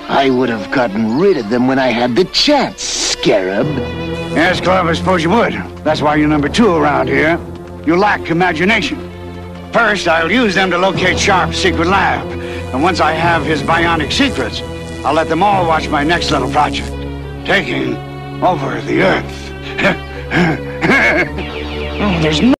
I would have gotten rid of them when I had the chance, Scarab. Yes, Club, I suppose you would. That's why you're number 2 around here. You lack imagination. First, I'll use them to locate Sharp's secret lab. And once I have his bionic secrets, I'll let them all watch my next little project. Taking over the Earth. Oh, there's no